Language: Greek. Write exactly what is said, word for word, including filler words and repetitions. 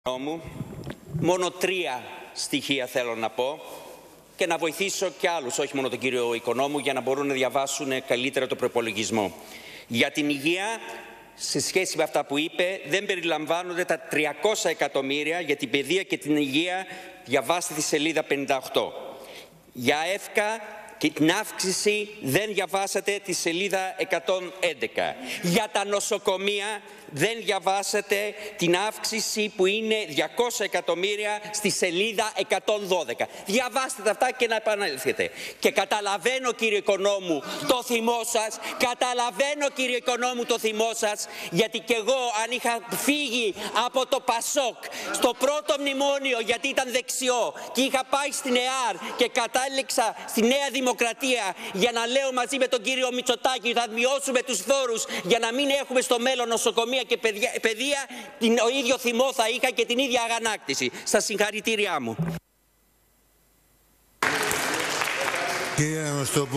Μου. Μόνο τρία στοιχεία θέλω να πω και να βοηθήσω και άλλους, όχι μόνο τον κύριο Οικονόμου, για να μπορούν να διαβάσουν καλύτερα το προϋπολογισμό. Για την υγεία, σε σχέση με αυτά που είπε, δεν περιλαμβάνονται τα τριακόσια εκατομμύρια για την παιδεία και την υγεία. Διαβάστε τη σελίδα πενήντα οκτώ. Για ΕΦΚΑ και την αύξηση δεν διαβάσατε τη σελίδα εκατόν έντεκα. Για τα νοσοκομεία δεν διαβάσατε την αύξηση που είναι διακόσια εκατομμύρια στη σελίδα εκατόν δώδεκα. Διαβάστε τα αυτά και να επανέλθετε. Και καταλαβαίνω, κύριε Οικονόμου, το θυμό σας. Καταλαβαίνω, κύριε Οικονόμου, το θυμό σας, γιατί κι εγώ αν είχα φύγει από το Πασόκ στο πρώτο μνημόνιο, γιατί ήταν δεξιό, και είχα πάει στην ΕΑΡ και κατάληξα στη Νέα Δημοκρατία για να λέω μαζί με τον κύριο Μητσοτάκη θα μειώσουμε τους φόρους για να μην έχουμε στο μέλλον νοσοκομεία και παιδεία, ο ίδιο θυμό θα είχα και την ίδια αγανάκτηση. Στα συγχαρητήριά μου.